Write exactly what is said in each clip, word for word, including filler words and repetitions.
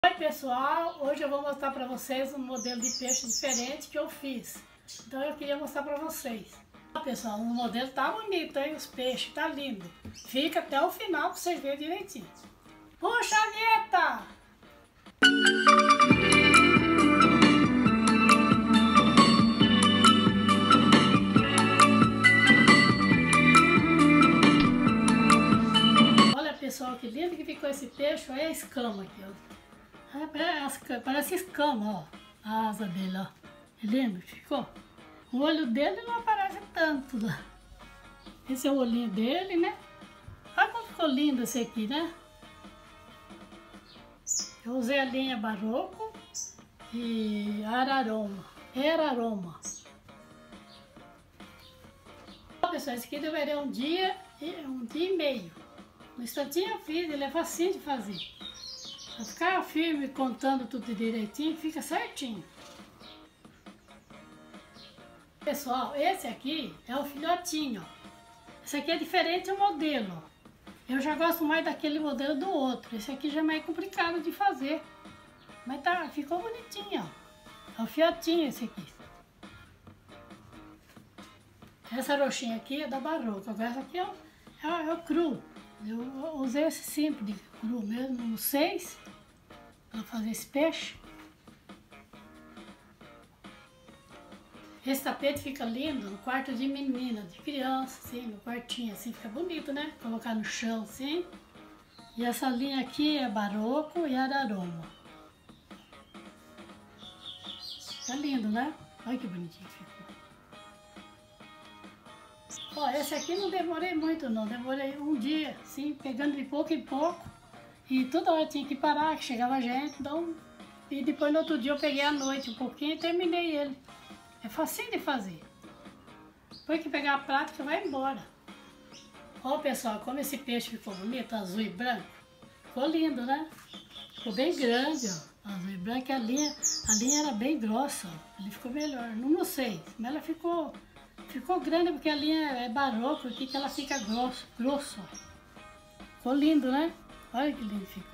Oi pessoal, hoje eu vou mostrar para vocês um modelo de peixe diferente que eu fiz. Então eu queria mostrar para vocês. Pessoal, o modelo tá bonito, hein? Os peixes, tá lindo. Fica até o final para vocês verem direitinho. Puxa a vinheta! Olha pessoal, que lindo que ficou esse peixe. Olha a escama aqui, ó. Parece escama, ó, a asa dele, ó. É lindo que ficou. O olho dele não aparece tanto lá. Esse é o olhinho dele, né? Olha como ficou lindo esse aqui, né? Eu usei a linha Barroco e Araroma. Eraroma. Pessoal, esse aqui deveria um dia, um dia e meio. No instantinho eu fiz, ele é facinho de fazer. Pra ficar firme, contando tudo direitinho, fica certinho. Pessoal, esse aqui é o filhotinho. Esse aqui é diferente o modelo. Eu já gosto mais daquele modelo do outro. Esse aqui já é mais complicado de fazer. Mas tá, ficou bonitinho, ó. É o filhotinho esse aqui. Essa roxinha aqui é da Barroco. Agora essa aqui é o, é, é o cru. Eu usei esse simples, cru mesmo, no seis, para fazer esse peixe. Esse tapete fica lindo no quarto de menina, de criança, assim, no quartinho, assim, fica bonito, né? Colocar no chão, assim. E essa linha aqui é Barroco e Araroma. Fica lindo, né? Olha que bonitinho que ficou. Ó, esse aqui não demorei muito não, demorei um dia, assim, pegando de pouco em pouco. E toda hora tinha que parar, que chegava gente, então... E depois no outro dia eu peguei à noite um pouquinho e terminei ele. É facinho de fazer. Depois que pegar a prática, vai embora. Ó pessoal, como esse peixe ficou bonito, azul e branco. Ficou lindo, né? Ficou bem grande, ó. Azul e branco, e a linha, a linha era bem grossa, ó. Ele ficou melhor, não sei, mas ela ficou... Ficou grande porque a linha é Barroco aqui, que ela fica grosso, grosso. Ficou lindo, né? Olha que lindo ficou.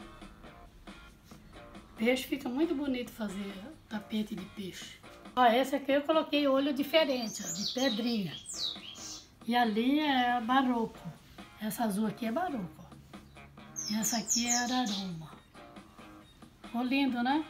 Peixe fica muito bonito fazer tapete de peixe. Ó, esse aqui eu coloquei olho diferente, ó, de pedrinha. E a linha é Barroco. Essa azul aqui é Barroco, ó. E essa aqui é Araroma. Ficou lindo, né?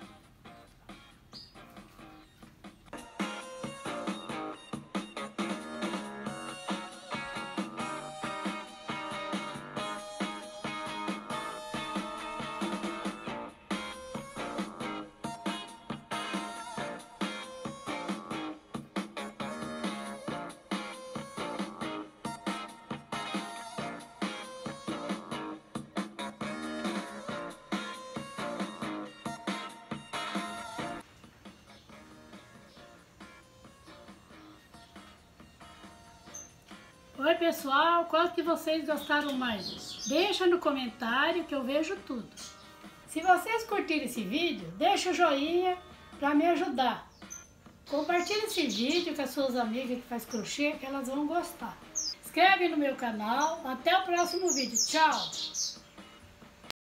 Oi pessoal, qual que vocês gostaram mais? Deixa no comentário que eu vejo tudo. Se vocês curtiram esse vídeo, deixa o joinha para me ajudar. Compartilhe esse vídeo com as suas amigas que fazem crochê, que elas vão gostar. Inscreve no meu canal. Até o próximo vídeo. Tchau!